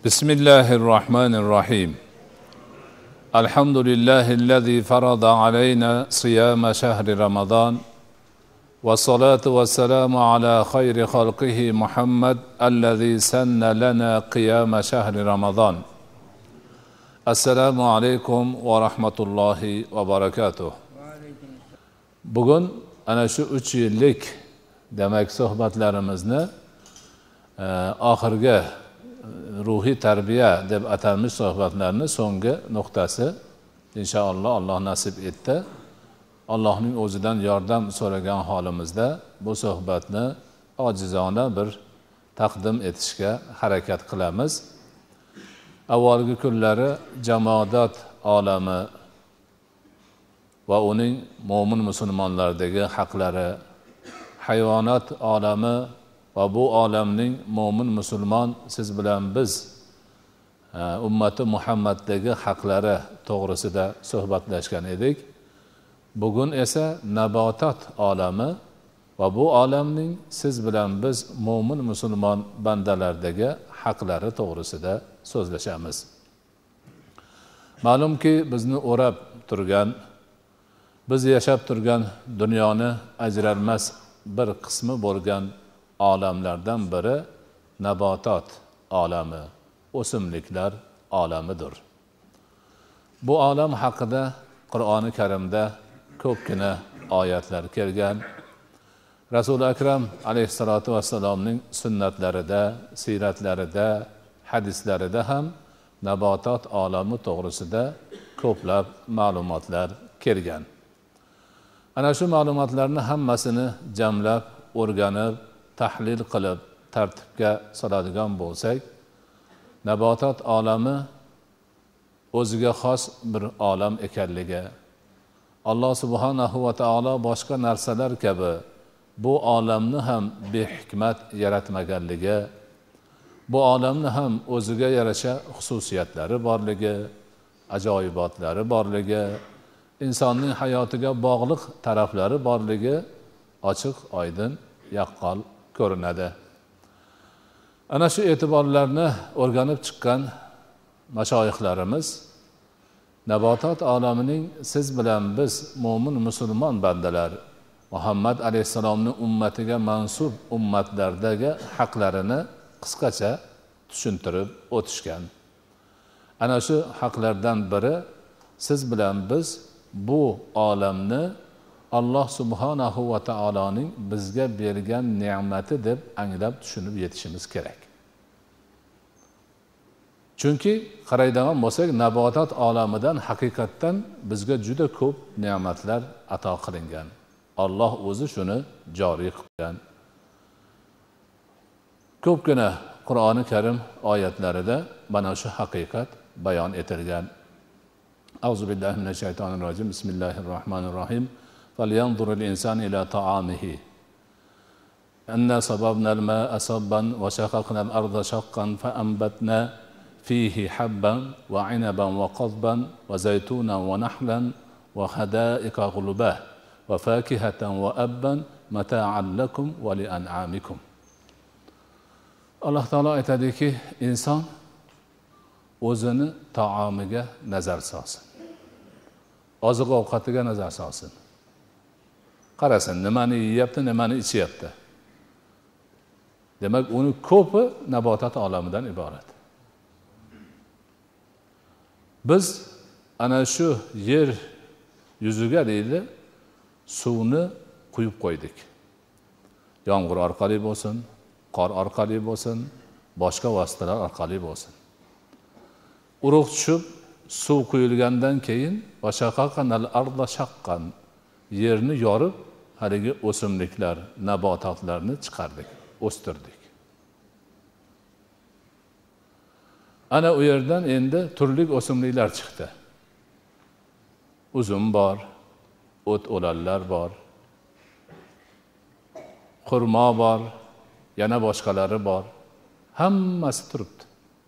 بسم الله الرحمن الرحيم الحمد لله الذي فرض علينا صيام شهر رمضان والصلاة والسلام على خير خلقه محمد الذي سن لنا قيام شهر رمضان السلام عليكم ورحمة الله وبركاته. Bugun ana shu 3 yillik demek suhbatlarimizni oxirgi ruhiy tarbiya deb atalmish suhbatlarning so'nggi nuqtasi inshaalloh Alloh nasib etdi. Allohning o'zidan yordam so'ragan holimizda bu suhbatni ojizona bir taqdim etishga harakat qilamiz. Avvalgi kunlari jamoat olami va uning mo'min musulmonlardagi haqlari, hayvonot olami va bu olamning mo'min musulmon siz bilan biz ummati Muhammaddagi haqlari to'g'risida suhbatlashgan edik. Bugun esa nabotat olami va bu olamning siz bilan biz mo'min musulmon bandalardagi haqlari to'g'risida so'zlashamiz. Ma'lumki bizni o'rab turgan, biz yashab turgan dunyoni ajralmas bir qismi bo'lgan olamlardan biri nabotat olami, o'simliklar olamidir. Bu olam haqida Qur'oni Karimda ko'pgina oyatlar kelgan. Rasul akram alayhissalatu vassalomning sunnatlarida, siyratlarida, hadislarida ham nabotat olami to'g'risida ko'plab ma'lumotlar kelgan. Ana shu ma'lumotlarni hammasini jamlab, o'rganib, tahlil qilib, tartibga soladigan bo'lsak, nabotat olami o'ziga xos bir olam ekanligi, Alloh subhanahu va taolo boshqa narsalar kabi bu olamni ham behikmat yaratmaganligi, bu olamni ham o'ziga yarasha xususiyatlari borligi, ajoyibotlari borligi, insonning hayotiga bog'liq taraflari borligi ochiq, oydin, yaqqol ko'rinadi. Ana shu e'tiborlarni o'rganib chiqqan mashoyixlarimiz nabotat olamining siz bilan biz mo'min musulmon bandalar Muhammad alayhissalomning ummatiga mansub ummatlardagi haqlarini qisqacha tushuntirib o'tishgan. Ana shu haqlardan biri siz bilan biz bu olamni Alloh subhanahu va taoloning bizga bergan ne'mati deb anglab tushunib yetishimiz kerak. Chunki qaraydigan bo'lsak, nabotat olamidan haqiqatdan bizga juda ko'p ne'matlar ato qilingan. Alloh o'zi shuni joriy qilgan. Ko'pgina Qur'oni Karim oyatlarida mana shu haqiqat bayon etilgan. Auzu billahi minash shaytonir rojim. Bismillahirrohmanirrohim. فلينظر الإنسان إلى طعامه أنا صببنا الماء صبا وشققنا الأرض شقا فأنبتنا فيه حبا وعنبا وقضبا وزيتونا ونحلا وحدائق غلبا وفاكهة وأبا متاعا لكم ولأنعامكم. الله تعالى aytadiki, inson o'zini taomiga nazar solsin, oziq ovqatiga nazar solsin. Qarasin, nimani yeyapti, nimani ichyapti. Demak, uni ko'pi nabotat olamidan iborat. Biz ana shu yer yuziga deydi, suvni quyib qo'ydik. Yomg'ir orqali bo'lsin, qor orqali bo'lsin, boshqa vositalar orqali bo'lsin. Urug' tushib, suv quyilgandan keyin vashaqaqanal arda shaqqan, yerni yorib, haligi o'simliklar, nabotatlarni chiqardik, o'stirdik. Ana u yerdan endi turli o'simliklar chiqdi. Uzum bor, o't-o'lanlar bor, xurmo bor, yana boshqalari bor. Hammasi turibdi.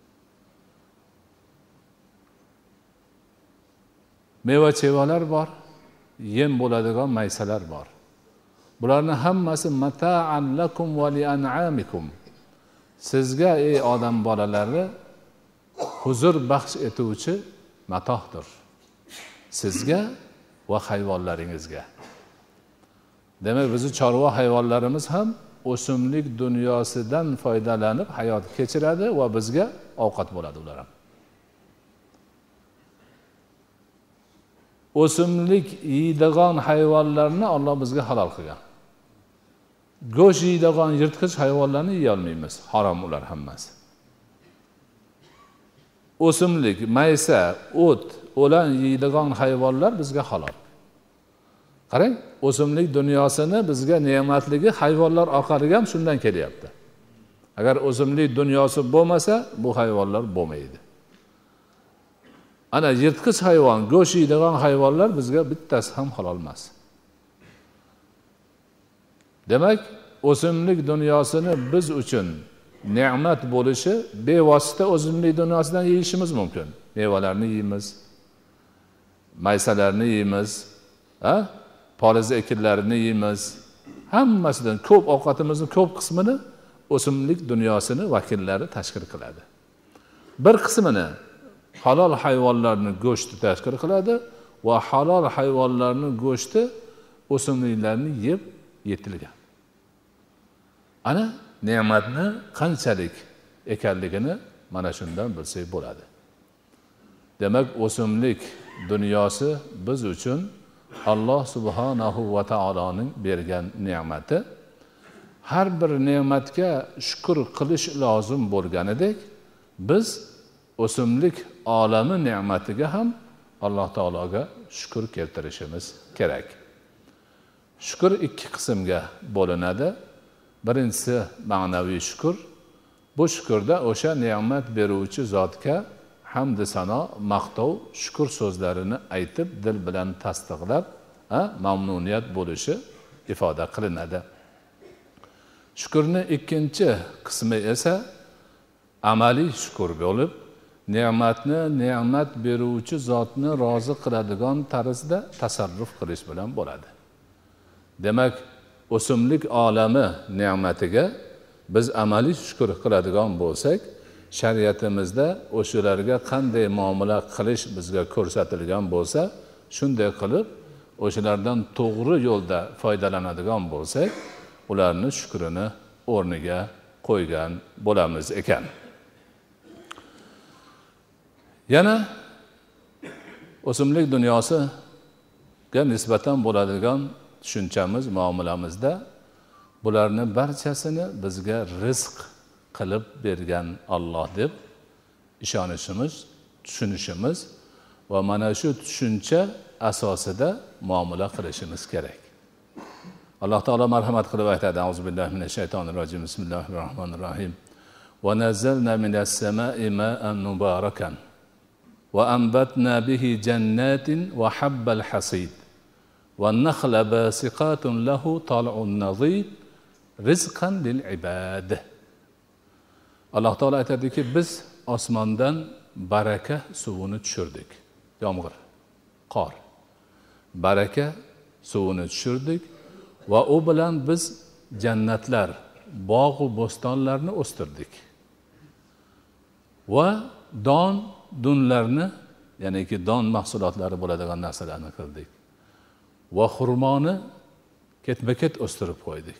Meva-chevalar bor, yem bo'ladigan maysalar bor. Bularning hammasi mata'an lakum va li'an'amikum. Sizga ey odam bolalari huzur baxsh etuvchi matohdir sizga va hayvonlaringizga. Demak, bizning chorva hayvonlarimiz ham o'simlik dunyosidan foydalanib hayot kechiradi va bizga ovqat bo'ladi ular ham. O'simlik yeydigan hayvonlarni Alloh bizga halol qilgan. Go'sht yeydigan yirtqich hayvonlarni yeya olmaymiz, harom ular hammasi. O'simlik, maysa, o't, o'lan yeydigan hayvonlar bizga halol. Qarang, o'simlik dunyosini bizga ne'matligi hayvonlar orqali ham shundan kelyapti. Agar o'simlik dunyosi bo'lmasa, bu hayvonlar bo'lmaydi. Ana yirtqich hayvon, go'sht yeydigan hayvonlar bizga bittasi ham halol emas. Demak, o'simlik dunyosini biz uchun ne'mat bo'lishi bevosita o'simlik dunyosidan yeyishimiz mumkin. Mevalarni yeymiz, maysalarni yeymiz, poliz ekinlarini yeymiz. Hammasidan ko'p ovqatimizning ko'p qismini o'simlik dunyosini vakillari tashkil qiladi. Bir qismini halol hayvonlarning go'shti tashkil qiladi va halol hayvonlarning go'shti o'simliklarni yeb yetilgan. Ana ne'matni qanchalik ekanligini mana shundan bilsak bo'ladi. Demak, o'simlik dunyosi biz uchun Alloh subhanahu va taoloning bergan ne'mati. Har bir ne'matga shukr qilish lozim bo'lganidek, biz o'simlik olami ne'matiga ham Alloh taologa shukr keltirishimiz kerak. Shukr ikki qismga bo'linadi. Birinchisi ma'naviy shukr. Bu shukrda o'sha ne'mat beruvchi zotga hamd sano, maqtov, shukr so'zlarini aytib, dil bilan tasdiqlab, mamnuniyat bo'lishi ifoda qilinadi. Shukrning ikkinchi qismi esa amaliy shukr bo'lib, ne'matni ne'mat beruvchi zotni rozi qiladigan tarzda tasarruf qilish bilan bo'ladi. Demak, o'simlik olami ne'matiga biz amaliy shukr qiladigan bo'lsak, shariatimizda o'shalarga qanday muomala qilish bizga ko'rsatilgan bo'lsa, shunday qilib, o'shalardan to'g'ri yo'lda foydalanadigan bo'lsak, ularni shukrini o'rniga qo'ygan bo'lamiz ekan. Yana o'simlik dunyosiga nisbatan bo'ladigan tushunchamiz, muomalamizda bularni barchasini bizga rizq qilib bergan Alloh deb ishonishimiz, tushunishimiz va mana shu tushuncha asosida muomala qilishimiz kerak. Alloh taolo marhamat qilib aytadi: Auzubillahi minash shaytonir rojim. Bismillahirrohmanirrohim. Va nazzalna minas samai ma'an mubarakan va anbatna bihi jannatin va habbal hasid va nakhla basiqatun lahu tal'un nadid rizqan lil ibad. Alloh taolo aytadiki, biz osmondan baraka suvini tushirdik. Yomg'ir, qor, baraka suvini tushirdik va u bilan biz jannatlar, bog' va bo'stonlarni o'stirdik. Va dunlarni, ya'niki don mahsulotlari bo'ladigan narsalarni qildik. Va xurmoni ketma-ket o'stirib qo'ydik.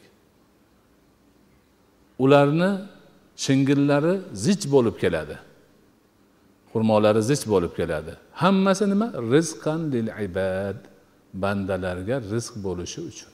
Ularni shingillari zich bo'lib keladi. Xurmolari zich bo'lib keladi. Hammasi nima? Rizqan lil ibad, bandalarga rizq bo'lishi uchun.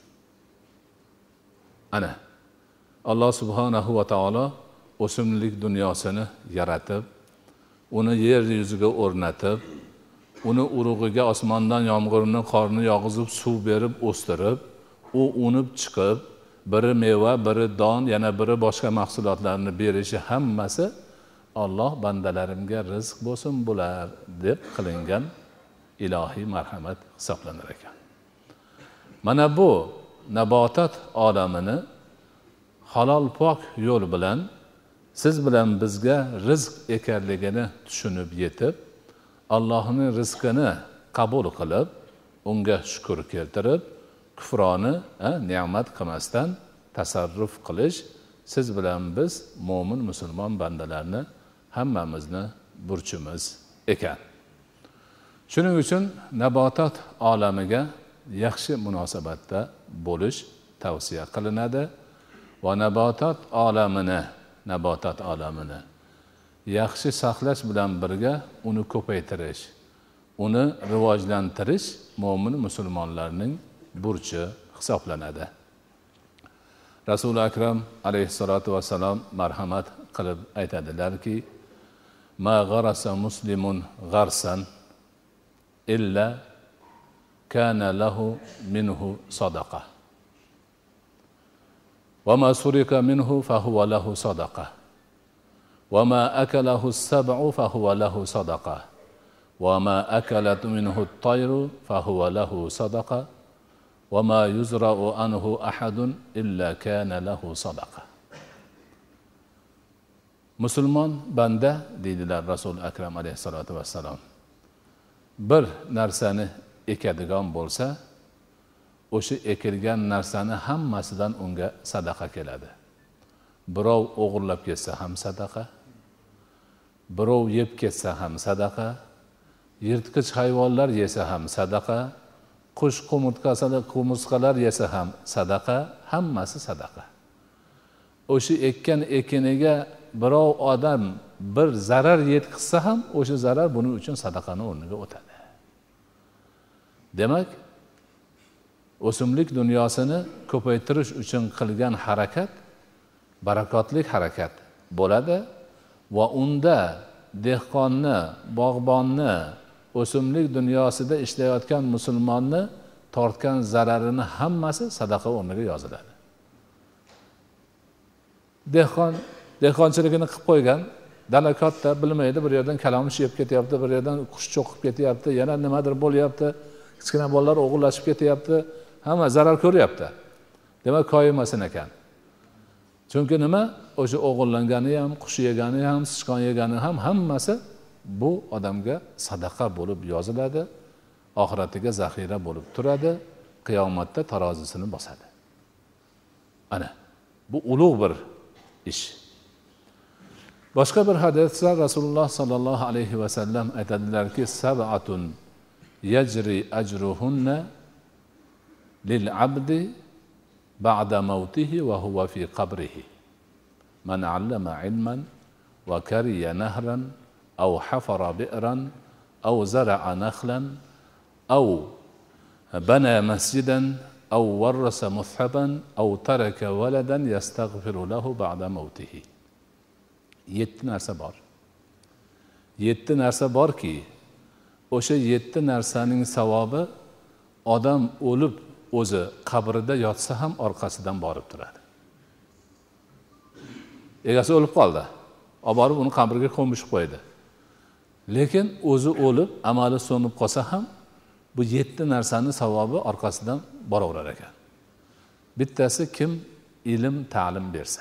Ana Alloh subhanahu va taolo o'simlik dunyosini yaratib, uni yer yuziga o'rnatib, uni urug'iga osmondan yomg'irni, qorni yog'izib, suv berib o'stirib, u unib chiqib, biri meva, biri don, yana biri boshqa mahsulotlarni berishi hammasi Alloh bandalarimga rizq bo'lsin bular deb qilingan ilohiy marhamat hisoblanar ekan. Mana bu nabotat olamini halol pok yo'l bilan siz bilan bizga rizq ekanligini tushunib yetib, Allohning rizqini qabul qilib, unga shukr keltirib, kufroni ne'mat qilmasdan tasarruf qilish siz bilan biz mo'min musulmon bandalarni hammamizni burchimiz ekan. Shuning uchun nabotat olamiga yaxshi munosabatda bo'lish tavsiya qilinadi va nabotat olamini yaxshi saqlash bilan birga uni ko'paytirish, uni rivojlantirish mo'min musulmonlarning burchi hisoblanadi. Rasul akram alayhissalatu vassalam marhamat qilib aytadilarki, ma gharasa muslimun gharsan illa kana lahu minhu sadaqa wa ma surika minhu fahuwa lahu sadaqa wa ma akalahu as-sab'u fahuwa lahu sadaqa wa ma akalat minhu at-tayru fahuwa lahu sadaqa wa ma yuzra'u anhu ahadun illa kana lahu sadaqa. Musulmon banda deydilar Rasul akram alayhissalatu vassalam, bir narsani ekadigan bo'lsa, o'sha ekilgan narsani hammasidan unga sadaqa keladi. Birov o'g'irlab ketsa ham sadaqa, birov yeb ketsa ham sadaqa, yirtqich hayvonlar yesa ham sadaqa, qush qumursqalar yesa ham sadaqa, hammasi sadaqa. O'sha ekkan ekiniga birov odam bir zarar yetkazsa ham o'sha zarar buning uchun sadaqani o'rniga o'tadi. Demak, o'simlik dunyosini ko'paytirish uchun qilgan harakat barakotli harakat bo'ladi va unda dehqonni, bog'bonni, o'simlik dunyosida ishlayotgan musulmonni tortgan zararini hammasi sadaqa o'rniga yoziladi. Dehqonchiligini qilib qo'ygan, dala katta, bilmaydi, bir yerdan kalamush yeb ketyapti, bir yerdan qush cho'qib ketyapti, yana nimadir bo'lyapti, kichkina bolalar o'g'irlashib ketyapti, hamma zarar ko'ryapti. Demak, koyimasin ekan. Chunki nima? O'sha o'g'irlangani ham, qush yegani ham, sichqon yegani ham hammasi bu odamga sadaqa bo'lib yoziladi, oxiratiga zaxira bo'lib turadi, qiyomatda tarozisini bosadi. Ana, bu ulug' bir ish. Boshqa bir hadisda Rasululloh sallallohu alayhi va sallam aytadilarki, sab'atun yajri ajruhunna lil abdi ba'da mawtihi wa huwa fi qabrihi. Man 'allama 'ilman wa kariya nahran aw hafara bi'ran aw zara'a nakhlan aw bana masjidan aw warrasa mushaban aw taraka waladan yastaghfiru lahu ba'da mawtihi. 7 narsa bor. 7 narsa borki, o'sha 7 narsaning savobi odam o'lib o'zi qabrida yotsa ham orqasidan borib turadi. Egasi o'lib qoldi, olib borib uni qabriga ko'mishib qo'ydi. Lekin o'zi o'lib, amali so'nib qolsa ham bu 7 narsaning savobi orqasidan boraverar ekan. Bittasi kim ilm, ta'lim bersa.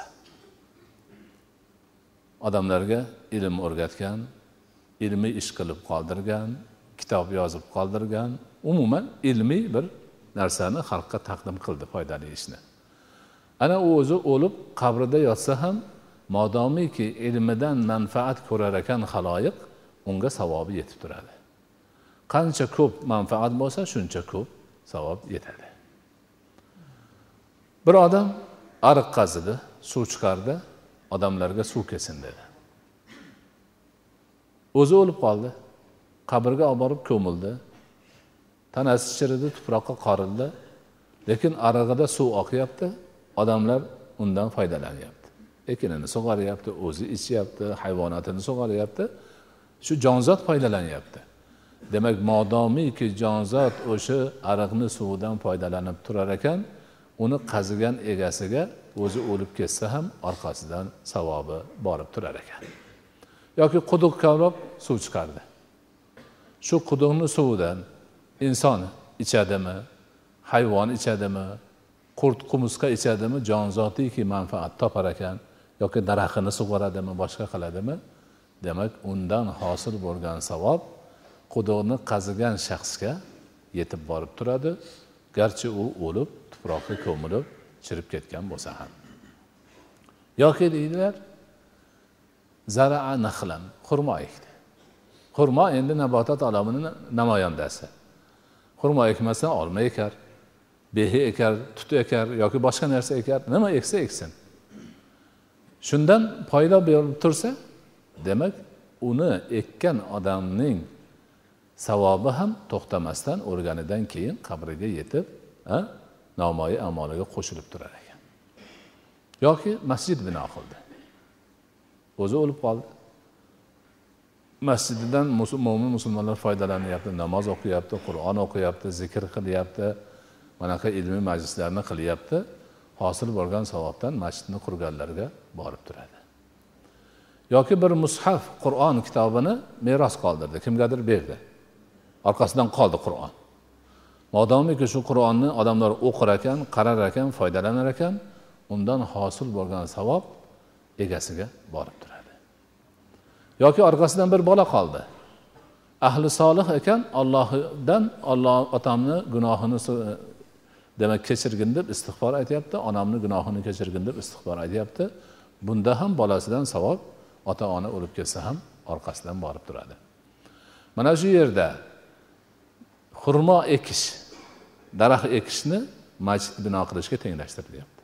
Odamlarga ilm o'rgatgan, ilmiy ish qilib qoldirgan, kitob yozib qoldirgan, umuman ilmiy bir narsani xalqqa taqdim qildi, foydali ishni. Ana u o'zi o'lib qabrida yotsa ham, modomiki ilmidan manfaat ko'rar ekan xaloyiq, unga savobi yetib turadi. Qancha ko'p manfaat bo'lsa, shuncha ko'p savob yetadi. Bir odam ariq qazidi, suv chiqardi, odamlarga suv kelsin dedi. O'zi o'lib qoldi. Qabrga olib borib ko'mildi. Tanasi chiridi, tuproqqa qorildi. Lekin arig'ida suv oqyapti, odamlar undan foydalanyapti. Ekinini sug'oryapti, o'zi ichyapti, hayvonotini sug'oryapti. Shu jonzot foydalanyapti. Demak, modomiki jonzot o'sha ariqni suvidan foydalanib turar ekan, uni qazigan egasiga o'zi o'lib ketsa ham orqasidan savobi borib turar ekan. Yoki quduq kavlab suv chiqardi. Shu quduqning suvidan inson ichadimi, hayvon ichadimi, qurt qumursqa ichadimi, jonzotiki manfaat topar ekan, yoki daraxtini sug'oradimi, boshqa qiladimi? Demak, undan hosil bo'lgan savob quduqni qazigan shaxsga yetib borib turadi, garchi u o'lib, tuproqqa ko'milib, chirib ketgan bo'lsa ham. Yoki deydilar, zara'a naxlan, xurmo ekdi. Xurmo endi nabotat olamining namoyandasi. Xurmo ekmasa olma ekar, behi ekar, tut ekar yoki boshqa narsa ekar, nima eksa eksin. Shundan foyda berib tursa, demak, uni ekkan odamning savobi ham to'xtamasdan o'lganidan keyin qabriga yetib, namoyi amaliga qo'shilib turar ekan. Yoki masjid bino qildi. O'zi o'lib qoldi. Masjididan mo'min musulmonlar foydalanyapti, namoz o'qiyapti, Qur'on o'qiyapti, zikr qilyapti, manaqa ilmiy majlislarni qilyapti. Hosil bo'lgan savobdan masjidni qurganlarga borib turadi. Yoki bir mushaf Qur'on kitobini meros qoldirdi, kimgadir berdi. Orqasidan qoldi Qur'on. Modomiki shu Qur'onni odamlar o'qir ekan, qarar ekan, foydalanar ekan, undan hosil bo'lgan savob egasiga borib turadi. Yoki orqasidan bir bola qoldi. Ahli solih ekan, Allohdan Alloh otamni gunohini demak kechirgin deb istig'for aytayapti, onamni gunohini kechirgin deb istig'for aytayapti. Bunda ham bolasidan savob ota-ona o'lib ketsa ham orqasidan borib turadi. Mana shu yerda xurmo ekish, daraxt ekishni masjid bino qilishga tenglashtiryapti.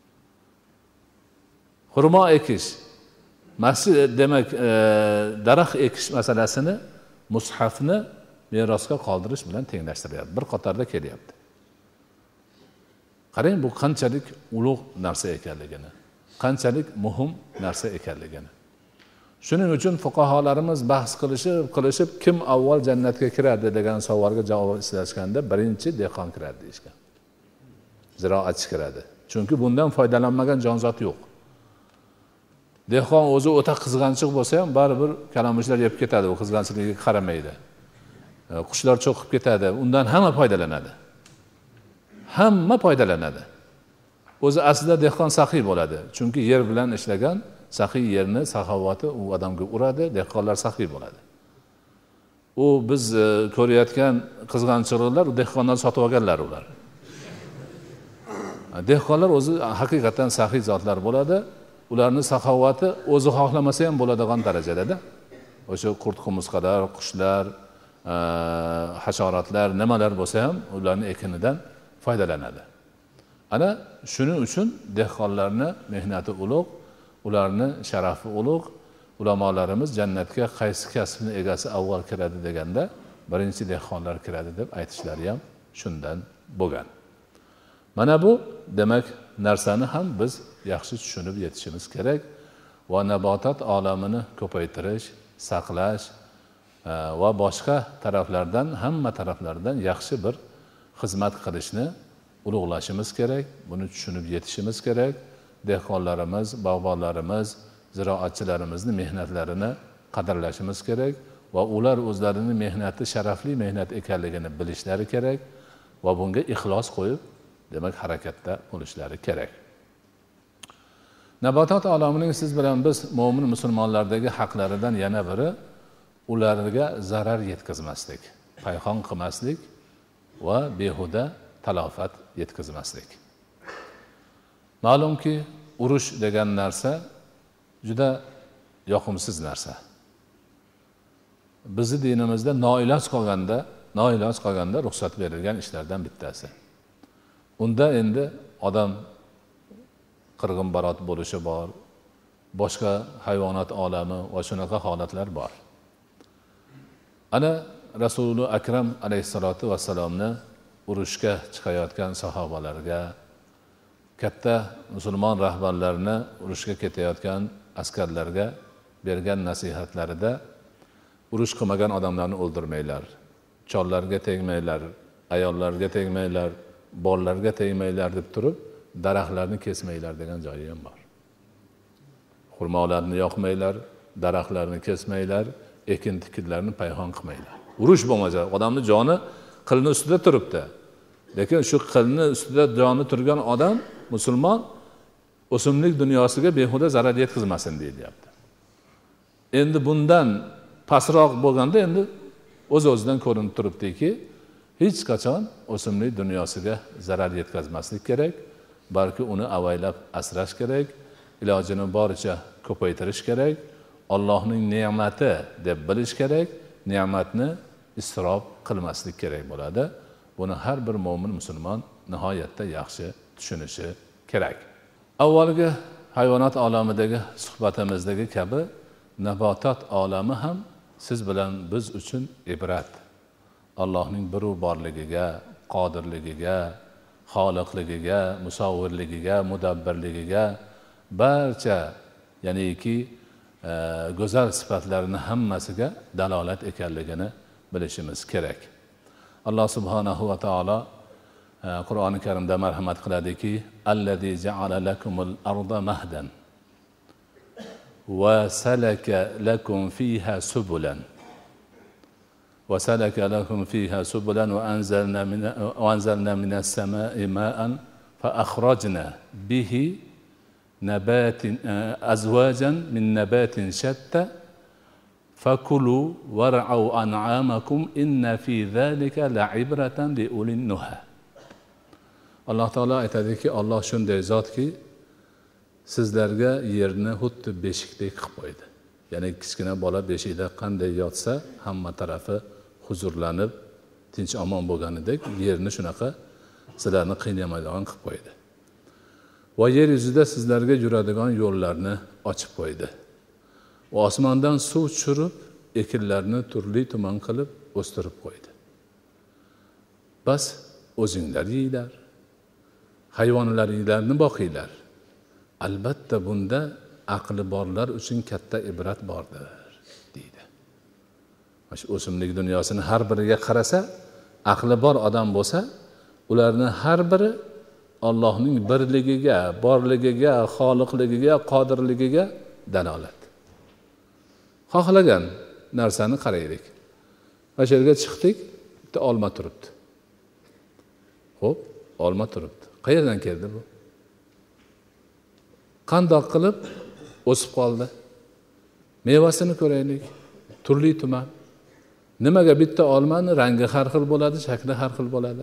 Xurmo ekish, masjid demak daraxt ekish masalasini mushafni merosga qoldirish bilan tenglashtiryapti. Bir qatorda kelyapti. Qarang, bu qanchalik ulug' narsa ekanligini, qanchalik muhim narsa ekanligini. Shuning uchun fuqaholarimiz bahs qilishib kim avval jannatga kiradi degan savolga javob izlashganda birinchi dehqon kiradi deyishgan. Ziroatchi kiradi. Chunki bundan foydalanmagan jonzot yo'q. Dehqon o'zi o'ta qizg'anchiq bo'lsa ham baribir kalamushlar yeb ketadi, u qizg'anchiligiga qaramaydi. Qushlar cho'qib ketadi, undan hamma foydalanadi. Hamma foydalanadi. O'zi aslida dehqon saxiy bo'ladi. Chunki yer bilan ishlagan, saxiy yerni saxovati u odamga uradi, dehqonlar saxiy bo'ladi. U biz ko'rayotgan qizg'anchiliklar u dehqondan sotib olganlar ular. Dehqonlar o'zi haqiqatan saxiy zotlar bo'ladi. Ularning saxovati o'zi xohlamasa ham bo'ladigan darajada. O'sha qurt-qumursqalar, qushlar, hasharotlar, nimalar bo'lsa ham ularning ekinidan foydalanadi. Ana shuning uchun dehqonlarni mehnati ulug', ularni sharafi ulug'. Ulamolarimiz jannatga qaysi kasbning egasi avval kiradi deganda birinchi dehqonlar kiradi deb aytishlari ham shundan bo'lgan. Mana bu demak narsani ham biz yaxshi tushunib yetishimiz kerak va nabotat olamini ko'paytirish, saqlash va boshqa taraflardan, hamma taraflardan yaxshi bir xizmat qilishni ulug'lashimiz kerak, buni tushunib yetishimiz kerak. Dehqonlarimiz, bog'bonlarimiz, ziroatchilarimizni mehnatlarini qadrlashimiz kerak va ular o'zlarining mehnati sharafli mehnat ekanligini bilishlari kerak va bunga ixlos qo'yib, demak harakatda bo'lishlari kerak. Nabotat olamining siz bilan biz mo'min musulmonlardagi haqlaridan yana biri ularga zarar yetkazmaslik, payxon qilmaslik va behuda talofat yetkazmaslik. Ma'lumki, urush degan narsa juda yoqimsiz narsa. Bizning dinimizda noiloj qolganda ruxsat berilgan ishlardan bittasi. Unda endi odam qirg'inbarot bo'lishi bor, boshqa hayvonot olami va shunaqa holatlar bor. Ana Rasululloh Akram alayhisolatu vassalomni urushga chiqayotgan sahobalarga, katta musulmon rahbarlarni urushga ketayotgan askarlarga bergan nasihatlarida urush qilmagan odamlarni o'ldirmanglar, chollarga tegmanglar, ayollarga tegmanglar, bolalarga tegmanglar deb turib, daraxtlarni kesmanglar degan joyi ham bor. Xurmolarni yoqmanglar, daraxtlarni kesmanglar, ekin-tikinlarni payhon qilmanglar. Urush bo'lmasa, odamning joni qilni ustida turibdi. Lekin shu qilni ustida joni turgan odam musulmon o'simlik dunyosiga behuda zarar yetkazmasin deyilyapti. Endi bundan pastroq bo'lganda endi o'z-o'zidan ko'rinib turibdiki, hech qachon o'simlik dunyosiga zarar yetkazmaslik kerak, balki uni avaylab asrash kerak, ilojini boricha ko'paytirish kerak, Allohning ne'mati deb bilish kerak, ne'matni isrof qilmaslik kerak bo'ladi. Buni har bir mo'min musulmon nihoyatda yaxshi tushunishi kerak. Avvalgi hayvonot olamidagi suhbatimizdagi kabi nabotat olami ham siz bilan biz uchun ibrat. Allohning birov borligiga, qodirligiga, xoliqligiga, musavvirligiga, mudabbirligiga, barcha ya'niki go'zal sifatlarning hammasiga dalolat ekanligini bilishimiz kerak. Alloh subhanahu va taolo Qur'oni Karimda marhamat qiladiki, allazi ja'ala lakumul arda mahdan va salaka lakum fiha subulan وسلك لكم فيها سبلا وأنزلنا من السماء ماء فأخرجنا به نبات أزواجا من نبات شتى فكلوا وارعوا أنعامكم إن في ذلك لعبرة لأولي النهى. Alloh taolo aytadiki, Alloh shunday zotki, sizlarga yerni xuddi beshikdek qilib qo'ydi. Ya'ni kichkina bola beshikda qanday yotsa, hamma tarafi huzurlanib, tinch omon bo'lganidek, yerni shunaqa sizlarni qiynamaydigan qilib qo'ydi. Va yer yuzida sizlarga yuradigan yo'llarni ochib qo'ydi. Va osmondan suv tushirib, ekinlarni turli tuman qilib o'stirib qo'ydi. Bas o'zinglar yeylar, hayvonlaringlarni boqinglar. Albatta bunda aqli borlar uchun katta ibrat bordir deydi. Shu o'simlik dunyosini har biriga qarasa, aqli bor odam bo'lsa, ularni har biri Allohning birligiga, borligiga, xoliqligiga, qodirligiga dalolat. Xohlagan narsani qaraylik. O'sha yerga chiqdik, bitta olma turibdi. Xo'p, olma turibdi. Qayerdan keldi bu? Qandoq qilib o'sib qoldi? Mevasini ko'raylik. Turli tuman. Nimaga bitta olmani rangi har xil bo'ladi, shakli har xil bo'ladi?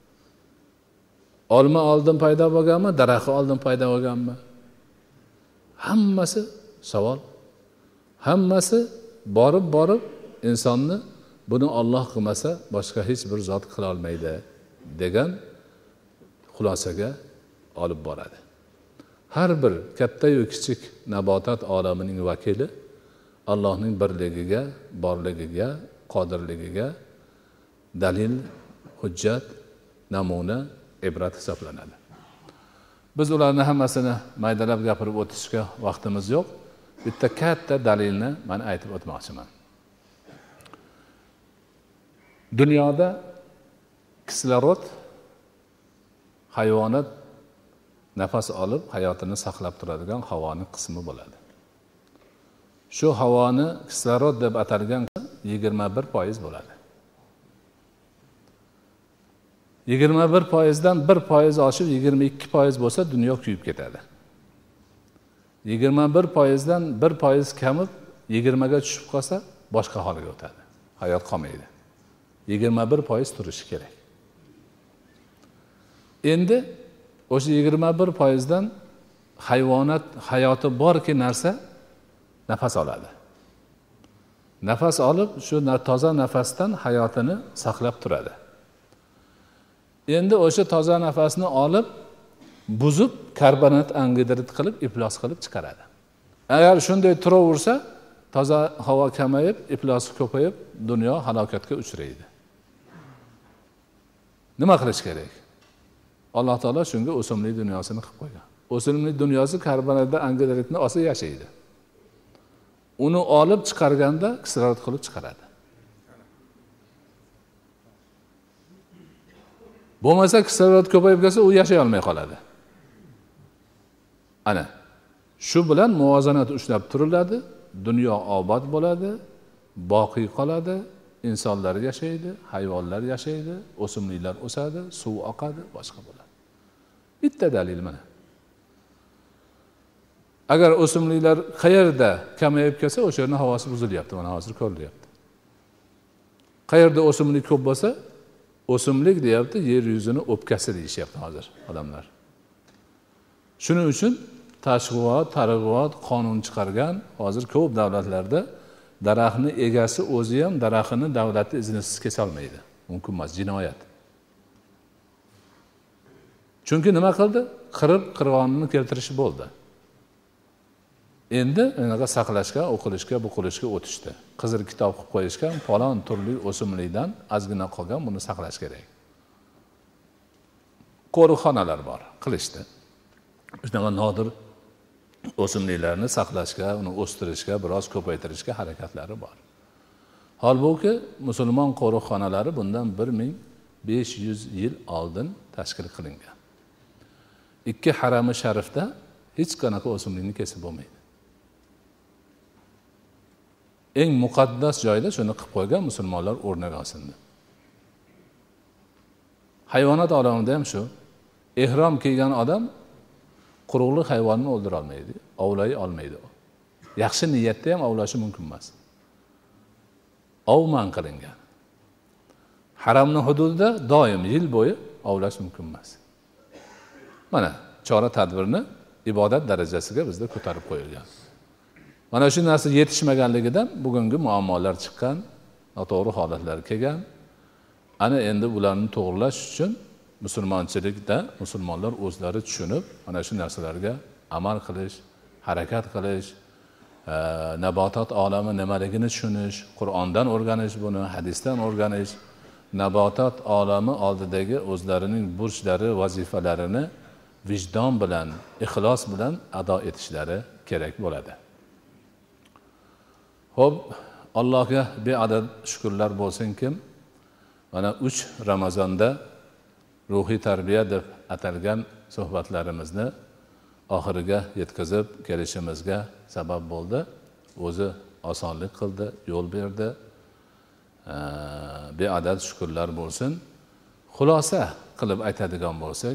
Olma oldin paydo bo'lganmi, daraxt oldin paydo bo'lganmi? Hammasi savol. Hammasi borib insonni buni Alloh qilmasa boshqa hech bir zot qila olmaydi degan xulosaga olib boradi. Har bir katta yoki kichik nabotat olamining vakili Allohning birligiga, borligiga, qodirligiga dalil, hujjat, namuna, ibrat hisoblanadi. Biz ularni hammasini maydalab gapirib o'tishga vaqtimiz yo'q. Bitta katta dalilni men aytib o'tmoqchiman. Dunyoda kislorod hayvonot nafas olib hayotini saqlab turadigan havoning qismi bo'ladi. Shu havoni kislorod deb atalgan 21% bo'ladi. 21%dan 1% oshib 22% bo'lsa dunyo kuyib ketadi. 21%dan 1% kamib 20 ga tushib qolsa boshqa holga o'tadi. Hayot qolmaydi. 21% turishi kerak. Endi o'sha 21%dan hayvonot hayoti borki narsa nafas oladi. Nafas olib, shu toza nafasdan hayotini saqlab turadi. Endi o'sha toza nafasni olib, buzib, karbonat angidrid qilib, iflos qilib chiqaradi. Agar shunday turaversa, toza havo kamayib, iflosi ko'payib, dunyo halokatga uchraydi. Nima qilish kerak? Alloh taolo shunga o'simlik dunyosini qilib qo'ygan. O'simlik dunyosi karbonat angidridni olsa yashaydi. Uni olib chiqarganda kislorod qilib chiqaradi. Bo'lmasa kislorod ko'payib ketsa, u yashay olmay qoladi. Ana shu bilan muvozanat ushlab turiladi, dunyo obod bo'ladi, boqiy qoladi, insonlar yashaydi, hayvonlar yashaydi, o'simliklar o'sadi, suv oqadi, boshqa bo'ladi. Bitta dalil mana. Agar o'simliklar qayerda kamayib ketsa, o'sha yerning havosi buzilyapti, mana hozir ko'rilyapti. Qayerda o'simlik ko'p bo'lsa, o'simlik deyapti, yer yuzini o'pkasi deyishyapti hozir odamlar. Shuning uchun tashg'ivot, targ'ibot qonun chiqargan hozir ko'p davlatlarda daraxtni egasi o'zi ham daraxtni davlatni iznisiz kesa olmaydi. Mumkin emas, jinoyat. Chunki nima qildi? Qirg'onini keltirishi bo'ldi. Endi unaqa saqlashga, o'qilishga, bu qilishga o'tishdi. Qizil kitob qilib qo'yishgan, falon turli o'simlikdan ozgina qolgan, buni saqlash kerak. Qo'riqxonalar bor, qilishdi. Shunaqa nodir o'simliklarni saqlashga, uni o'stirishga, biroz ko'paytirishga harakatlari bor. Holbuki musulmon qo'riqxonalari bundan 1500 yil oldin tashkil qilingan. Ikki harami sharifda hech qanaqa o'simlikni kesib bo'lmaydi. Eng muqaddas joyda shuni qilib qo'ygan musulmonlar o'rnaga olsin deb. Hayvonot olamida ham shu. Ihrom kiygan odam quruqlik hayvonni o'ldira olmaydi, ovlay olmaydi. Yaxshi niyatda ham ovlashi mumkin emas. Ov man qilingan. Haramni hududida doim yil bo'yi ovlash mumkin emas. Mana chora tadbirni ibodat darajasiga bizda ko'tarib qo'yilgan. Mana shu narsa yetishmaganligidan bugungi muammolar chiqqan, noto'g'ri holatlar kelgan. Ana endi bularni to'g'rilash uchun musulmonchilikda musulmonlar o'zlari tushunib, mana shu narsalarga amal qilish, harakat qilish, nabotot olami nimaligini tushunish, Qur'ondan o'rganish buni, hadisdan o'rganish, nabotot olami oldidagi o'zlarining burchlari, vazifalarini vijdon bilan, ixlos bilan ado etishlari kerak bo'ladi. Xo'p, Allohga beadad shukrlar bo'lsinki, mana 3 Ramazonda ruhiy tarbiya deb atalgan suhbatlarimizni oxiriga yetkazib kelishimizga sabab bo'ldi. O'zi osonlik qildi, yo'l berdi. Beadad shukrlar bo'lsin. Xulosa qilib aytadigan bo'lsak,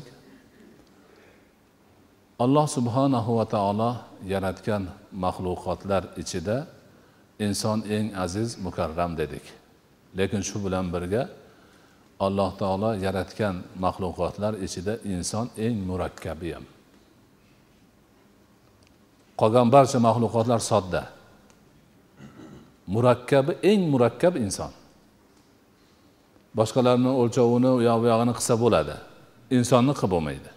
Alloh subhanahu va taolo yaratgan maxluqotlar ichida inson eng aziz, mukarram dedik. Lekin shu bilan birga Alloh taolo yaratgan maxluqotlar ichida inson eng murakkabi ham. Qolgan barcha maxluqotlar sodda. Murakkabi, eng murakkab inson. Boshqalarning o'lchovini u yoq-bu-yog'ini qilsa bo'ladi. Insonni qilib bo'lmaydi.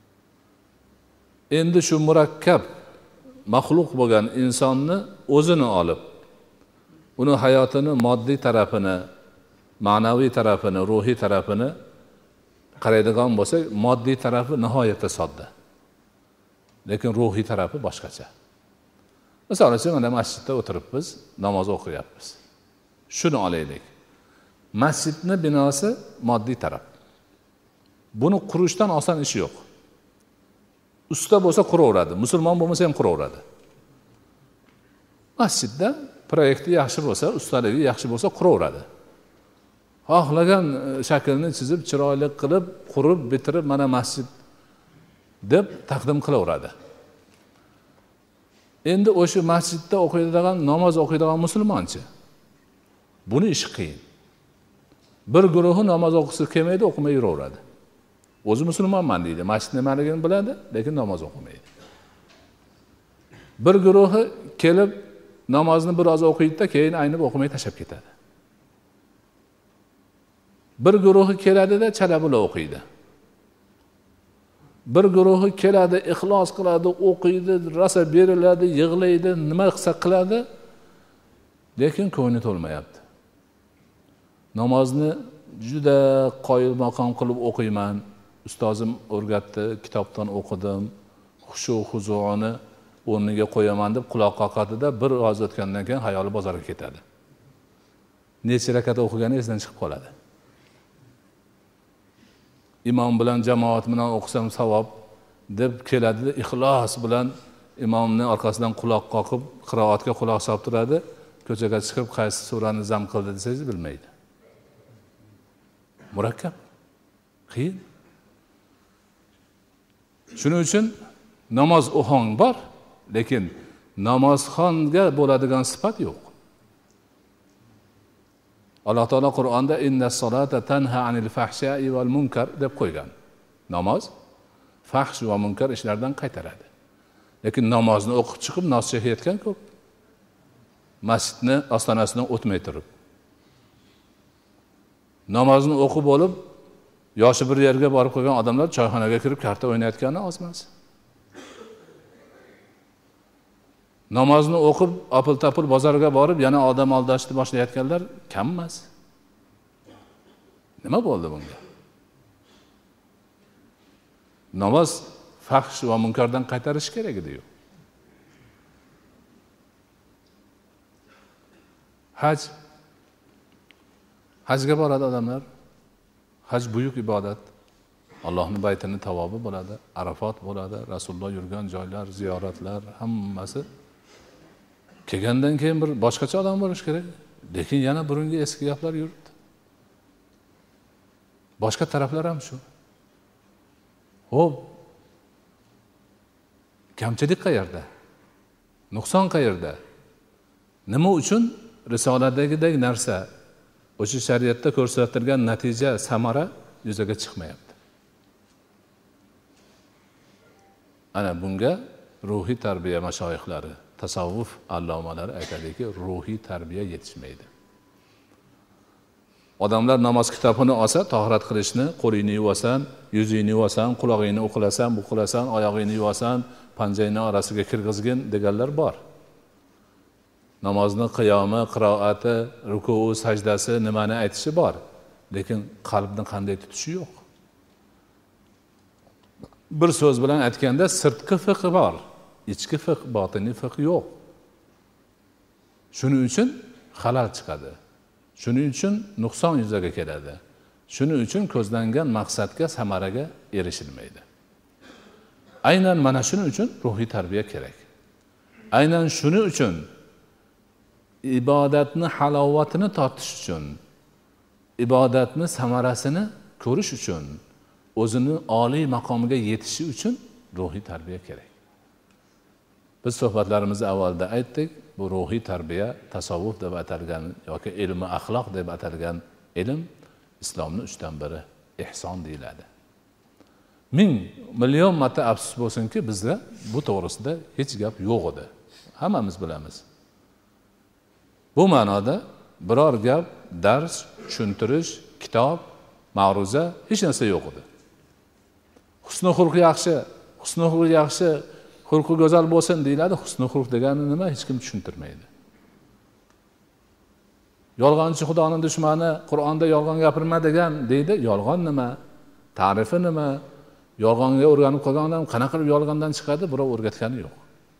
Endi shu murakkab maxluq bo'lgan insonni o'zini olib, uni hayotini moddiy tarafini, ma'naviy tarafini, ruhiy tarafini qaraydigan bo'lsak, moddiy tarafi nihoyatda sodda. Lekin ruhiy tarafi boshqacha. Misol uchun mana masjidda o'tiribmiz, namoz o'qiyapmiz. Shuni olaylik. Masjidning binosi moddiy taraf. Buni qurishdan oson ish yo'q. Usta bo'lsa quraveradi, musulmon bo'lmasa ham quraveradi. Masjidda proyekti yaxshi bo'lsa, ustaligi yaxshi bo'lsa quraveradi. Xohlagan shaklni chizib, chiroyli qilib, qurib, bitirib mana masjid deb taqdim qilaveradi. Endi o'sha masjidda o'qiydigan, namoz o'qiydigan musulmonchi. Buni ish qiyin. Bir guruhi namoz o'qisi kelmaydi, o'qimay yuraveradi. O'zi musulmonman deydi, masjid nimaligini biladi, lekin namoz o'qimaydi. Bir guruhi kelib namozni biroz o'qiydi-da, keyin aynib o'qimay tashab ketadi. Bir guruhi keladi-da, chala bula o'qiydi. Bir guruhi keladi, ixlos qiladi, o'qiydi, rosa beriladi, yig'laydi, nima qilsa qiladi, lekin ko'ngli to'lmayapti. Namozni juda qoyil maqom qilib o'qiyman, ustozim o'rgatdi, kitobdan o'qidim, xushu huzuoni o'rniga qo'yaman deb quloq qoqadi-da, bir oz o'tgandan keyin xayoli bozorga ketadi. Necha rakat o'qigani esdan chiqib qoladi. Imom bilan jamoat bilan o'qisam savob deb keladi, ixlos bilan imomning orqasidan quloq qoqib, qiroatga quloq solib turadi, ko'chaga chiqib qaysi surani zam qildi desangiz bilmaydi. Murakkab, qiyin. Shuning uchun namoz o'xong bor, lekin namozxonga bo'ladigan sifat yo'q. Alloh taolo Qur'onda innas solata tanha anil fahsha'i val munkar deb qo'ygan. Namoz fahsh va munkar ishlardan qaytaradi. Lekin namozni o'qib chiqib nos chekayotgan ko'p. masjidni ostonasidan o'tmay turib. Namozni o'qib bo'lib, yoshi bir yerga borib qo'ygan odamlar choyxonaga kirib karta o'ynayotgani oz emas. Namozni o'qib, apil-tapil bozorga borib, yana odam aldashni boshlayotganlar kam emas. Nima bo'ldi bunga? Namoz fahsh va munkardan qaytarish kerak edi-yu. Hajga boradi odamlar. Haj buyuk ibodat. Allohning baytini tavobi bo'ladi, Arafot bo'ladi, Rasululloh yurgan joylar, ziyoratlar hammasi. Kelgandan keyin bir boshqacha odam bo'lish kerak. Lekin yana burungi eski gaplar yuribdi. Boshqa taraflar ham shu. Xo'p. Kamchilik qayerda? Nuqson qayerda? Nima uchun risoladagidek narsa, o'sha shariatda ko'rsatilgan natija, samara yuzaga chiqmayapti? Ana bunga ruhiy tarbiya mashoyixlari, tasavvuf allomalari aytadiki, ruhiy tarbiya yetishmaydi. Odamlar namoz kitobini olsa, tahorat qilishni, qo'lingni yuvasan, yuzingni yuvasan, quloqingni uqilasan, bu qilasan, oyog'ingni yuvasan, panjangni orasiga kirgizgin deganlar bor. Namozni qiyomi, qiroati, ruku'i, sajdasi nimani aytishi bor, lekin qalbni qanday tutishi yo'q. Bir so'z bilan aytganda sirtqi fiqh bor, ichki fiqh, botiniy fiqh yo'q. Shuning uchun xalal chiqadi. Shuning uchun nuqson yuzaga keladi. Shuning uchun ko'zlangan maqsadga, samaraga erishilmaydi. Aynan mana shuning uchun ruhiy tarbiya kerak. Aynan shuning uchun ibodatni halovatini totish uchun, ibodatni samarasini ko'rish uchun, o'zini oliy maqomiga yetishi uchun ruhiy tarbiya kerak. Biz suhbatlarimizda avvalda aytdik, bu ruhiy tarbiya tasavvuf deb atalgan yoki ilmi axloq deb atalgan ilm islomning 3dan biri ihson deyiladi. 1000 million marta afsus bo'lsinki, bizda bu to'g'risida hech gap yo'q edi. Hammamiz bilamiz. Bu ma'noda biror gap, dars, tushuntirish, kitob, ma'ruza hech narsa yo'q edi. Husn xulq yaxshi, husn xulq yaxshi, xulqi go'zal bo'lsin deyiladi. Husn xulq degani nima? Hech kim tushuntirmaydi. Yolg'onchi Xudoning dushmani, Qur'onda yolg'on gapirma degan deydi. Yolg'on nima? Ta'rifi nima? Yolg'onga o'rganib qolgan odam qanaqa qilib yolg'ondan chiqadi? Birov o'rgatgani yo'q.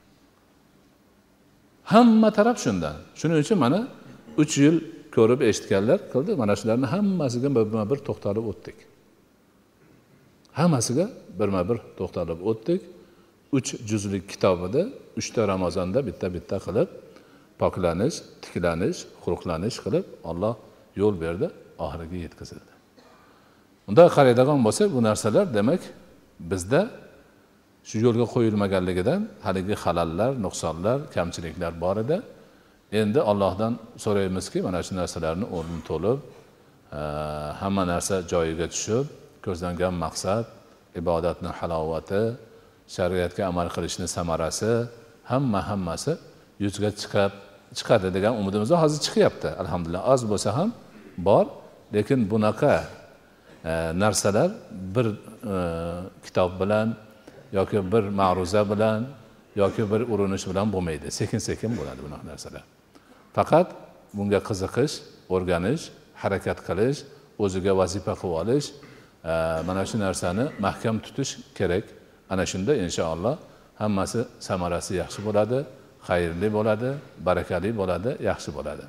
Hamma taraf shundan. Shuning uchun mana 3 yil ko'rib eshitganlar qildi. Mana shularning hammasiga bir to'xtalib o'tdik. Hammasiga birma-bir to'xtalib o'tdik. 3 juzlik kitobida 3 ta Ramazonda bitta-bitta qilib poklanish, tiklanish, xulqlanish qilib Alloh yo'l berdi, oxiriga yetkazildi. Unda qaraydigan bo'lsak, bu narsalar demak bizda shu yo'lga qo'yilmaganligidan haligi xalallar, nuqsonlar, kamchiliklar bor edi. Endi Allohdan so'raymizki, mana shu narsalarning o'rni to'lib, hamma narsa joyiga tushib, ko'zlangan maqsad, ibodatning halovati, shariatga amal qilishning samarasi, hammasi yuzga chiqadi degan umidimiz hozir chiqyapti. Alhamdulillah, oz bo'lsa ham bor, lekin bunaqa narsalar bir kitob bilan yoki bir ma'ruza bilan yoki bir urinish bilan bo'lmaydi. Sekin-sekin bo'ladi bunaqa narsalar. Faqat bunga qiziqish, o'rganish, harakat qilish, o'ziga vazifa qilib olish, mana shu narsani mahkam tutish kerak. Ana shunda inshaalloh hammasi samarasi yaxshi bo'ladi, xayrli bo'ladi, barakali bo'ladi, yaxshi bo'ladi.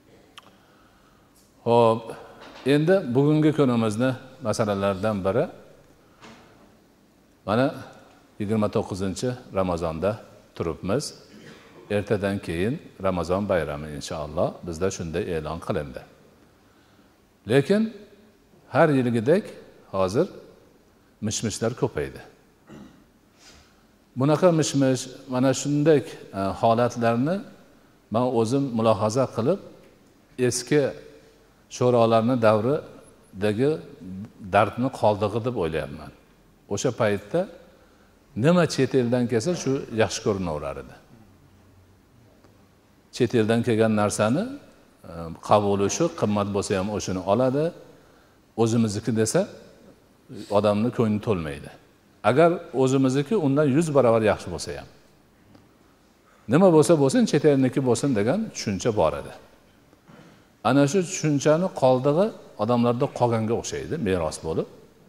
Xo'p, endi bugungi kunimizni masalalardan biri mana 29-Ramazonda turibmiz. Ertadan keyin Ramazon bayrami inshaalloh bizda shunday e'lon qilindi. Lekin har yilgidek hozir mishmishlar ko'paydi. Bunaqa mishmish, mana shunday holatlarni men o'zim mulohaza qilib, eski sho'rolarning davridagi dardni qoldig'i deb o'ylayapman. O'sha paytda nima chet eldan kelsa shu yaxshi ko'rinaverar edi. chet eldan kelgan narsani qabuli shu, qimmat bo'lsa ham o'shini oladi. O'zimizniki desa odamni ko'ngli to'lmaydi. Agar o'zimizniki undan 100 barobar yaxshi bo'lsa ham. Nima bo'lsa bo'lsin, chet elniki bo'lsin degan tushuncha bor edi. Ana shu tushunchani qoldig'i odamlarda qolganga o'xshaydi, meros bo'lib.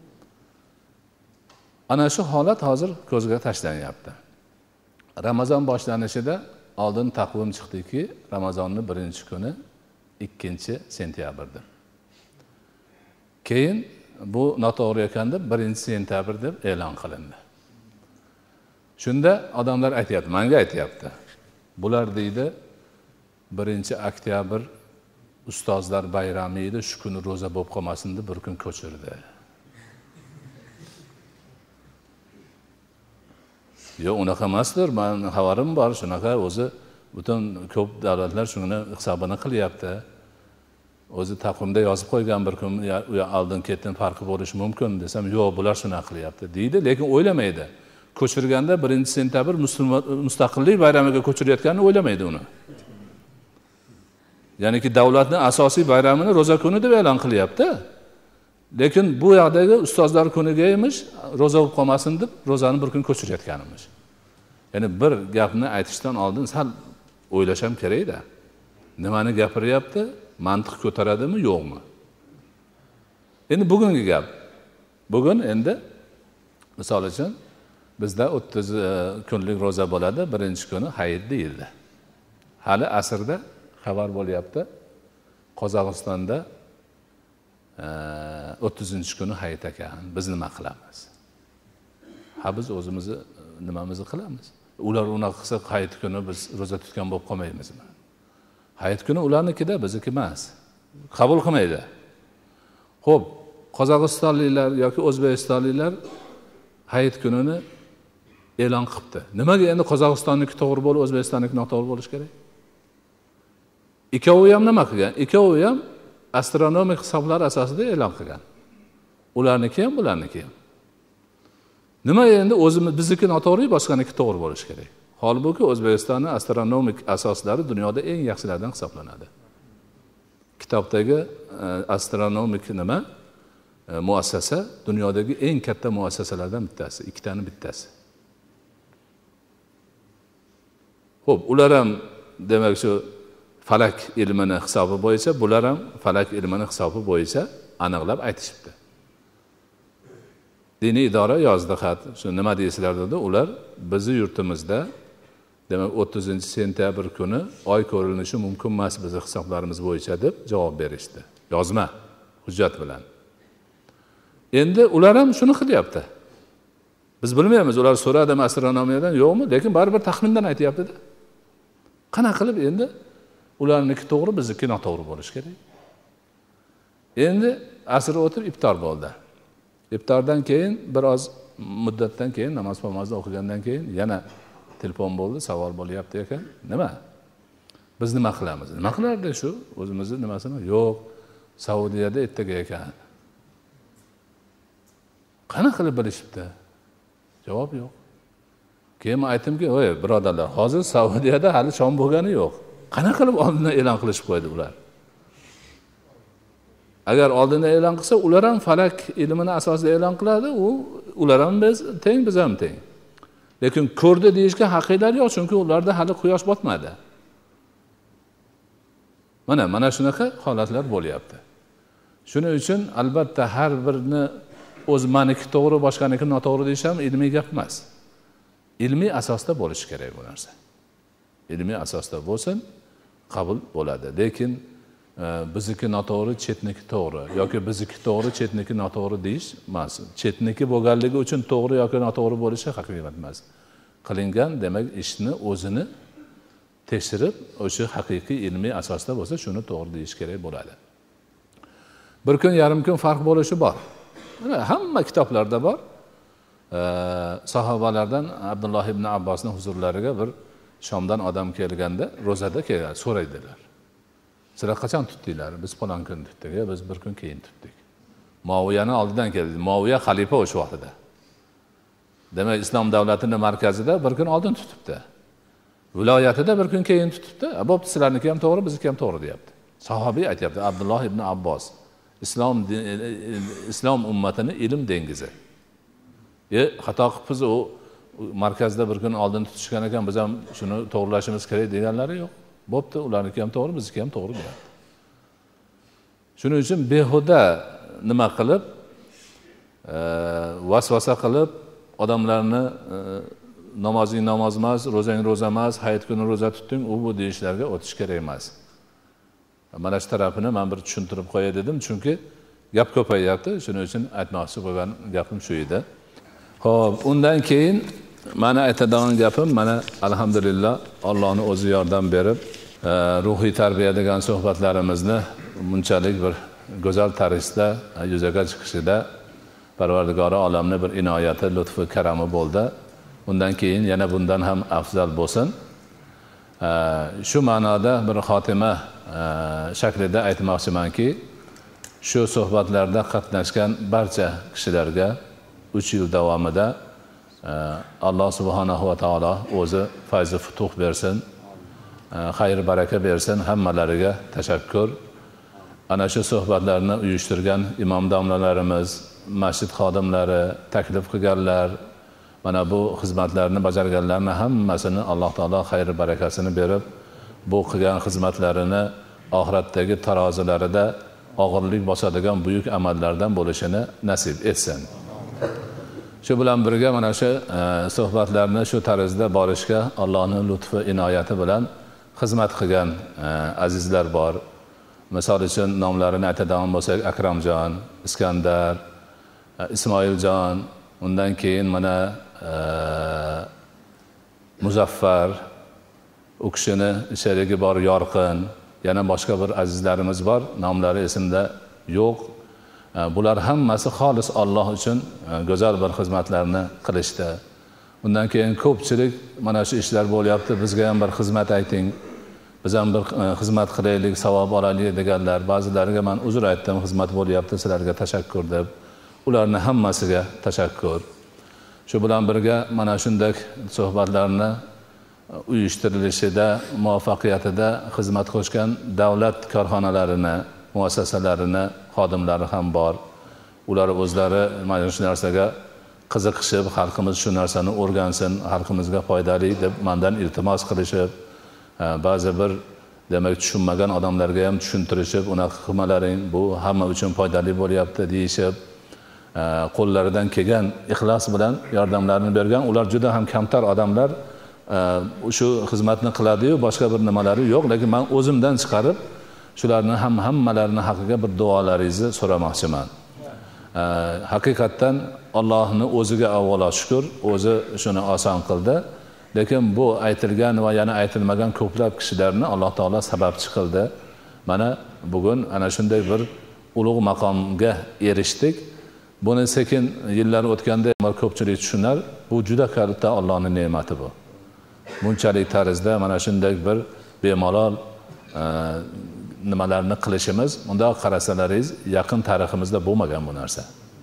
Ana shu holat hozir ko'zga tashlanyapti. Ramazon boshlanishida oldin taqvim chiqdiki, Ramazonning 1-kuni 2-sentyabr deb. Keyin bu noto'g'ri ekan deb 1-sentyabr deb e'lon qilindi. Shunda odamlar aytayapti, menga aytayapti. Bular deydi 1-oktyabr ustozlar bayrami edi, shu kuni roza bo'lib qolmasin deb bir kun ko'chirdi. Yo'q, unaqa emasdir. Men xabarim bor, shunaqa o'zi butun ko'p davlatlar shuni hisobini qilyapti. O'zi taqvimda yozib qo'ygan bir kun oldin ketdan farqi bo'lishi mumkin desam, yo'q, bular shunaqa qilyapti deydi, lekin o'ylamaydi. Ko'chirganda 1-sentyabr mustaqillik bayramiga ko'chirayotganini o'ylamaydi uni. Ya'niki davlatning asosiy bayramini roza kuni deb e'lon qilyapti. Lekin bu yoqdagi ustozlar kuniga emish, roza bo'lib qolmasin deb rozani bir kun ko'chirayotganimiz. Ya'ni bir gapni aytishdan oldin sal o'ylasham kerak-da. Nimani gapiryapti? Mantiq ko'taradimi, yo'qmi? Endi bugungi gap. Bugun endi misol uchun bizda 30 kunlik roza bo'ladi, 1-kuni hayit deyildi. Hali asrda xabar bo'lyapti. Qozog'istonda 30-kuni hayit ekan. Biz nima qilamiz? Ha, biz o'zimizni nimamizni qilamiz. Ular unaqa qilsa hayit kuni biz roza tutgan bo'lib qolmaymizmi? Hayit kuni ularnikida, bizniki emas. Qabul qilmaydi. Xo'p, qozog'istonliklar yoki o'zbekistonliklar hayit kunini e'lon qilibdi. Nimaga endi Qozog'istonniki to'g'ri bo'lib, O'zbekistonniki noto'g'ri bo'lish kerak? Ikkovi ham nima qilgan? Ikkovi ham astronomik hisoblar asosida e'lon qilgan. Ularniki ham, bularniki ham. Nima endi o'zimiz bizniki noto'g'ri, boshqaniki to'g'ri bo'lish kerak? Holbuki O'zbekistonning astronomik asoslari dunyoda eng yaxshilardan hisoblanadi. Kitobdagi astronomik nima? Muassasa dunyodagi eng katta muassasalardan bittasi, ikkitani bittasi. Xo'p, ular ham demak shu falak ilmini hisobi bo'yicha, bular ham falak ilmini hisobi bo'yicha aniqlab aytishibdi. Diniy idora yozdi xat. Shu nima deysizlar dedi, ular bizning yurtimizda demak 30-sentyabr kuni oy ko'rinishi mumkin emas bizning hisoblarimiz bo'yicha deb javob berishdi. Yozma, hujjat bilan. Endi ular ham shuni qilyapti. Biz bilmaymiz, ular so'radimi astronomiyadan, yo'qmi, lekin baribir taxmindan aytayapti-da. Qanaqa qilib endi ularniki to'g'ri, bizniki noto'g'ri bo'lish kerak. Endi asr o'tib iftor bo'ldi. Iftordan keyin biroz muddatdan keyin namozni o'qigandan keyin yana telefon bo'ldi, savol bo'lyapti ekan. Nima? Biz nima qilamiz? Nima qilardi shu? O'zimizni nimasini? Yo'q, Saudiyada ertaga ekan. Qanaqa qilib bilishibdi? Javob yo'q. Keyin aytdimki, "Voy, birodarlar, hozir Saudiyada hali shom bo'lgani yo'q. Qanaqa qilib oldindan e'lon qilishib qo'ydi ular?" Agar oldindan e'lon qilsa, ular ham falak ilmini asosida e'lon qiladi, ular ham biz ham teng. Lekin ko'rdi deyishga haqiqat yo'q, chunki ularda hali quyosh botmadi. Mana shunaqa holatlar bo'lyapti. Shuning uchun albatta har birini o'z maniki to'g'ri, boshqaniki noto'g'ri deyish ham ilmiy gap emas. Ilmiy asosda bo'lishi kerak bu narsa. Ilmiy asosda bo'lsin, qabul bo'ladi. Lekin bizniki noto'g'ri, chetniki to'g'ri yoki bizniki to'g'ri, chetniki noto'g'ri deyish emas. Chetniki bo'lganligi uchun to'g'ri yoki noto'g'ri bo'lishi haqiqat emas. Qilingan demak ishni o'zini tekshirib, o'sha haqiqiy ilmiy asosda bo'lsa, shuni to'g'ri deyish kerak bo'ladi. Bir kun, yarim kun farq bo'lishi bor. Hamma kitoblarda bor. Sahobalardan Abdulloh ibn Abbosning huzurlariga bir Shomdan odam kelganda, ro'zada kelgan, so'raydilar. Sizlar qachon tutdinglar? Biz falon kun tutdik, biz bir kun keyin tutdik. Muaviyani oldidan keldi. Muaviya xalifa o'sha vaqtida. Demak, islom davlatining markazida bir kun oldin tutibdi. Viloyatida bir kun keyin tutibdi. Bo'pti, sizlarniki ham to'g'ri, bizniki ham to'g'ri deyapti. Sahobiy aytayapti, Abdulloh ibn Abbos. Islom ummatini ilm dengizi. Xato qilibmiz, u markazda bir kun oldin tutishgan ekan, biz ham shuni to'g'rilashimiz kerak deganlari yo'q. Bo'pti, ularniki ham to'g'ri, bizniki ham to'g'ri deyapti. Shuning uchun behuda nima qilib, vasvasa qilib odamlarni namozing namoz emas, ro'zang ro'za emas, hayit kuni ro'za tutding, u bu deyishlarga o'tish kerak emas. Mana shu tarafini men bir tushuntirib qo'yay dedim, chunki gap ko'payyapti, shuning uchun aytmoqchi bo'lgan gapim shu edi. Xo'p, undan keyin mana aytadigan gapim, mana alhamdulillah Allohning o'zi yordam berib, ruhiy tarbiya degan suhbatlarimizni bunchalik bir go'zal tarzda yuzaga chiqishida Parvardigori olamning bir inoyati, lutfi, karami bo'ldi. Undan keyin yana bundan ham afzal bo'lsin. Shu ma'noda bir xotima shaklida aytmoqchimanki, shu suhbatlarda qatnashgan barcha kishilarga 3 yil davomida Alloh subhanahu va taolo o'zi fayzi futuh bersin, xayr baraka bersin, hammalariga tashakkur. Ana shu suhbatlarni uyushtirgan imom domlalarimiz, masjid xodimlari, taklif qilganlar, mana bu xizmatlarni bajarganlarni hammasini Alloh taolo xayr barakasini berib, bu qilgan xizmatlarini oxiratdagi tarozilarida og'irlik bosadigan buyuk amallardan bo'lishini nasib etsin. Shu bilan birga mana shu suhbatlarni shu tarzda borishga Allohning lutfi, inoyati bilan xizmat qilgan azizlar bor. Misol uchun nomlarini aytadigan bo'lsak, Akramjon, Iskandar, Ismoiljon, undan keyin mana Muzaffar, u kishini sherigi bor Yorqin, yana boshqa bir azizlarimiz bor, nomlari esimda yo'q. Bular hammasi xolis Alloh uchun go'zal bir xizmatlarni qilishdi. Undan keyin ko'pchilik mana shu ishlar bo'lyapti, bizga ham bir xizmat ayting, biz ham bir xizmat qilaylik, savob olaylik deganlar. Ba'zilariga men uzr aytdim, xizmat bo'lyapti, sizlarga tashakkur deb. Ularning hammasiga tashakkur. Shu bilan birga mana shunday suhbatlarni uyushtirilishida, muvaffaqiyatida xizmat qo'shgan davlat korxonalarini, muassasalarini xodimlari ham bor. Ular o'zlari mana shu narsaga qiziqishib, xalqimiz shu narsani o'rgansin, xalqimizga foydali deb mendan iltimos qilishib, ba'zi bir demak tushunmagan odamlarga ham tushuntirishib, unaqa qilmalaring, bu hamma uchun foydali bo'lyapti deyishib, qo'llaridan kelgan ixlos bilan yordamlarini bergan. Ular juda ham kamtar odamlar, shu xizmatni qiladi-yu, boshqa bir nimalari yo'q, lekin men o'zimdan chiqarib shularni hammalarini haqiga bir duolaringizni so'ramoqchiman. Haqiqatdan Allohning o'ziga avvalo shukr, o'zi shuni oson qildi. Lekin bu aytilgan va yana aytilmagan ko'plab kishilarni Alloh taolo sababchi qildi. Mana bugun ana shunday bir ulug' maqomga erishdik. Buni sekin yillar o'tganda ko'pchilik tushunar, bu juda katta Allohning ne'mati bu. Bunchalik tarzda mana shunday bir bemalol nimalarni qilishimiz, unda qarasalaringiz yaqin tariximizda bo'lmagan bu narsa.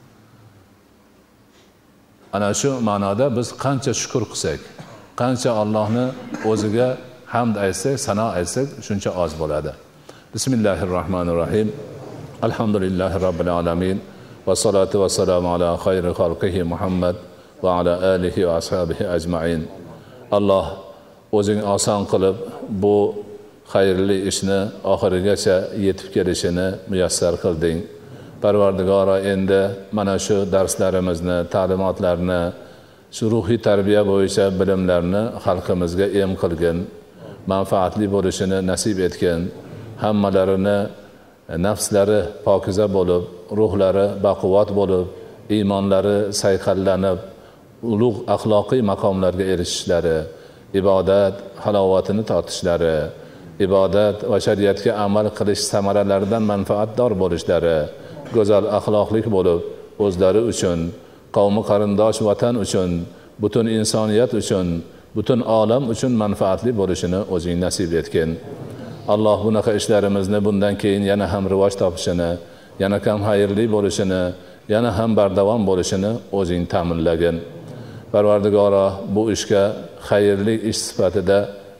Ana shu ma'noda biz qancha shukr qilsak, qancha Allohni o'ziga hamd aytsak, sano aytsak, shuncha oz bo'ladi. Bismillahirrohmanirrohim. Alhamdulillahi robbil alamin. Va salatu va salamu ala xayri xalqihi Muhammad va ala alihi va ashabihi ajma'in. Alloh o'zing oson qilib bu xayrli ishni oxirigacha yetib kelishini muyassar qilding. Parvardigoro, endi mana shu darslarimizni, ta'limotlarni, shu ruhiy tarbiya bo'yicha bilimlarni xalqimizga em qilgin, manfaatli bo'lishini nasib etgin. Hammalarini nafslari pokiza bo'lib, ruhlari baquvvat bo'lib, iymonlari sayqallanib, ulug' axloqiy maqomlarga erishishlari, ibodat halovatini tortishlari, ibodat va shariatga amal qilish samaralaridan manfaatdor bo'lishlari, go'zal axloqlik bo'lib, o'zlari uchun, qavmi qarindosh vatan uchun, butun insoniyat uchun, butun olam uchun manfaatli bo'lishini o'zing nasib etgin. Alloh bunaqa ishlarimizni bundan keyin yana ham rivoj topishini, yana ham xayrli bo'lishini, yana ham bardavom bo'lishini o'zing ta'minlagin. Parvardigoro, bu ishga xayrli ish sifatida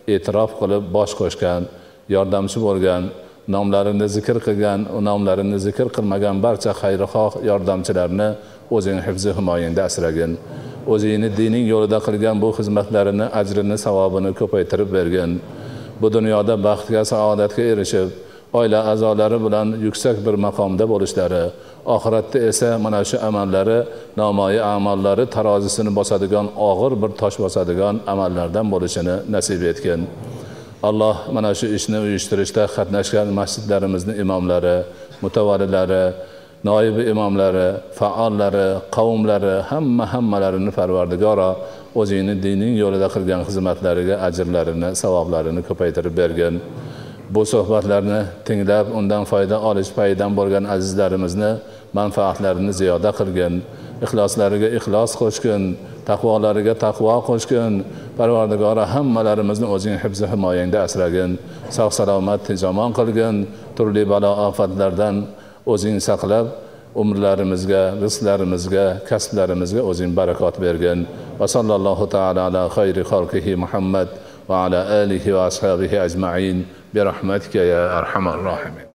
e'tirof qilib bosh qo'shgan, yordamchi bo'lgan, nomlarini zikr qilgan, nomlarini zikr qilmagan barcha xayrixoh yordamchilarni o'zing hifzi himoyangda asragin. O'zingni dining yo'lida qilgan bu xizmatlarini, ajrini, savobini ko'paytirib bergin. Bu dunyoda baxtga, saodatga erishib, oila a'zolari bilan yuksak bir maqomda bo'lishlari, oxiratda esa mana shu amallari, nomoyi amallari tarozisini bosadigan, og'ir bir tosh bosadigan amallardan bo'lishini nasib etgin. Alloh mana shu ishni uyushtirishda qatnashgan masjidlarimizning imomlari, mutavalilari, noibi imomlari, faollari, qavmlari, hammalarini Parvardigoro o'zingni dining yo'lida qilgan xizmatlariga ajrlarini, savoblarini ko'paytirib bergin. Bu suhbatlarni tinglab, undan foyda olish paydan bo'lgan azizlarimizni manfaatlarini ziyoda qilgin. Ixloslariga ixlos qo'shgin, taqvolariga taqvo qo'shgin. Parvardigoro hammalarimizni o'zing hifzi himoyangda asragin. Sog' salomat tijomon qilgin. Turli balo ofatlardan o'zing saqlab, umrlarimizga, rizqlarimizga, kasblarimizga o'zing barakot bergin. Va sallallohu taala ala xayri xalqihi Muhammad va ala alihi va ashabihi ajma'in bi rahmatika ya arhamar rohimin.